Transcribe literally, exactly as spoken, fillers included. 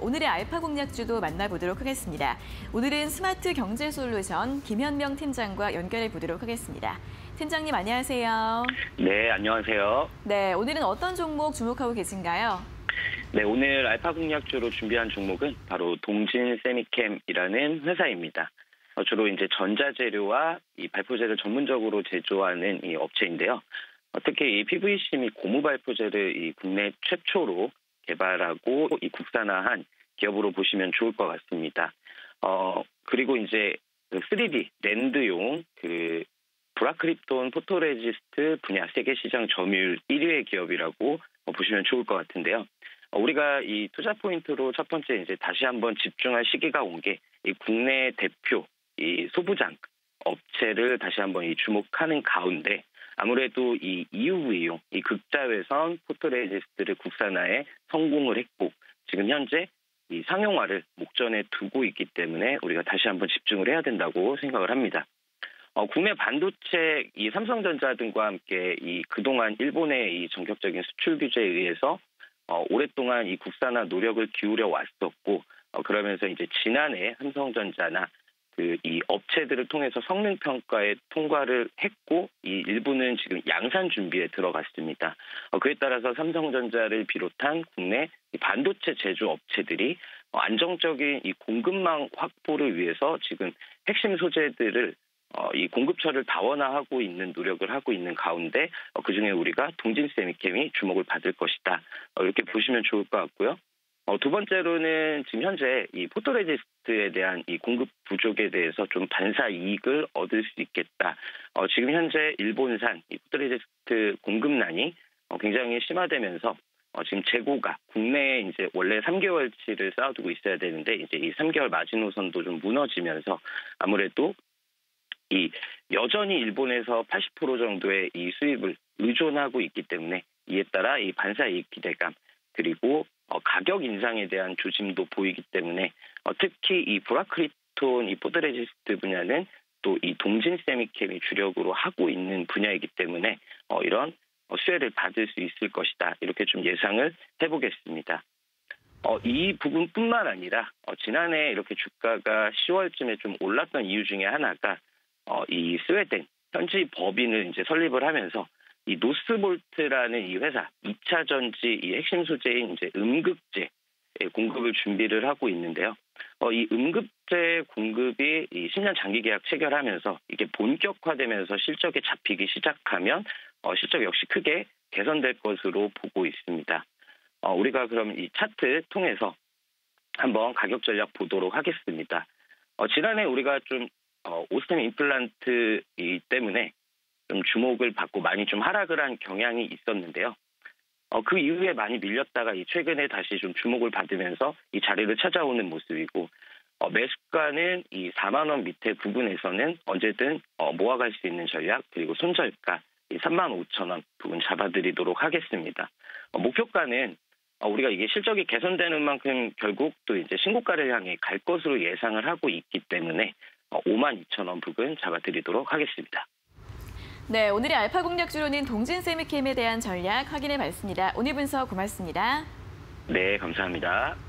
오늘의 알파 공략주도 만나보도록 하겠습니다. 오늘은 스마트 경제 솔루션 김현명 팀장과 연결해 보도록 하겠습니다. 팀장님 안녕하세요. 네, 안녕하세요. 네, 오늘은 어떤 종목 주목하고 계신가요? 네, 오늘 알파 공략주로 준비한 종목은 바로 동진 세미캠이라는 회사입니다. 어, 주로 이제 전자재료와 이 발포제를 전문적으로 제조하는 이 업체인데요. 어, 특히 이 피브이씨 및 고무 발포제를 이 국내 최초로 개발하고 이 국산화한 기업으로 보시면 좋을 것 같습니다. 어, 그리고 이제 쓰리디 랜드용 그 브라크립톤 포토레지스트 분야 세계 시장 점유율 일 위의 기업이라고 보시면 좋을 것 같은데요. 우리가 이 투자 포인트로 첫 번째 이제 다시 한번 집중할 시기가 온 게 이 국내 대표 이 소부장 업체를 다시 한번 이 주목하는 가운데 아무래도 이 이유브이용 이 극자외선 포토레지스트를 국산화에 성공을 했고 지금 현재 이 상용화를 목전에 두고 있기 때문에 우리가 다시 한번 집중을 해야 된다고 생각을 합니다. 어, 국내 반도체 이 삼성전자 등과 함께 이 그동안 일본의 이 전격적인 수출 규제에 의해서 어, 오랫동안 이 국산화 노력을 기울여 왔었고 어, 그러면서 이제 지난해 삼성전자나 그 이 업체들을 통해서 성능 평가에 통과를 했고 이 일부는 지금 양산 준비에 들어갔습니다. 어, 그에 따라서 삼성전자를 비롯한 국내 반도체 제조 업체들이 어, 안정적인 이 공급망 확보를 위해서 지금 핵심 소재들을 어, 이 공급처를 다원화하고 있는 노력을 하고 있는 가운데 어, 그중에 우리가 동진 세미캠이 주목을 받을 것이다. 어, 이렇게 보시면 좋을 것 같고요. 어, 두 번째로는 지금 현재 이 포토레지스트에 대한 이 공급 부족에 대해서 좀 반사 이익을 얻을 수 있겠다. 어, 지금 현재 일본산 이 포토레지스트 공급난이 어, 굉장히 심화되면서 어, 지금 재고가 국내에 이제 원래 삼 개월치를 쌓아두고 있어야 되는데 이제 이 삼 개월 마지노선도 좀 무너지면서 아무래도 이 여전히 일본에서 팔십 퍼센트 정도의 이 수입을 의존하고 있기 때문에 이에 따라 이 반사 이익 기대감 그리고 어, 가격 인상에 대한 조짐도 보이기 때문에 어, 특히 이 브라크립톤 이 포토레지스트 분야는 또 이 동진 세미캠이 주력으로 하고 있는 분야이기 때문에 어, 이런 어, 수혜를 받을 수 있을 것이다. 이렇게 좀 예상을 해보겠습니다. 어, 이 부분뿐만 아니라 어, 지난해 이렇게 주가가 시월쯤에 좀 올랐던 이유 중에 하나가 어, 이 스웨덴 현지 법인을 이제 설립을 하면서 이 노스볼트라는 이 회사 이 차 전지 이 핵심 소재인 이제 음극재 공급을 준비를 하고 있는데요. 어, 이 음극재 공급이 이 십 년 장기 계약 체결하면서 이게 본격화되면서 실적에 잡히기 시작하면 어, 실적 역시 크게 개선될 것으로 보고 있습니다. 어, 우리가 그럼 이 차트 통해서 한번 가격 전략 보도록 하겠습니다. 어, 지난해 우리가 좀 어, 오스템 임플란트이기 때문에 좀 주목을 받고 많이 좀 하락을 한 경향이 있었는데요. 어, 그 이후에 많이 밀렸다가 이 최근에 다시 좀 주목을 받으면서 이 자리를 찾아오는 모습이고 어, 매수가는 이 사만 원 밑에 부분에서는 언제든 어, 모아갈 수 있는 전략 그리고 손절가 이 삼만 오천 원 부분 잡아드리도록 하겠습니다. 어, 목표가는 어, 우리가 이게 실적이 개선되는 만큼 결국 또 이제 신고가를 향해 갈 것으로 예상을 하고 있기 때문에 어, 오만 이천 원 부분 잡아드리도록 하겠습니다. 네, 오늘의 알파 공략주로는 동진 세미캠에 대한 전략 확인해 봤습니다. 오늘 분석 고맙습니다. 네, 감사합니다.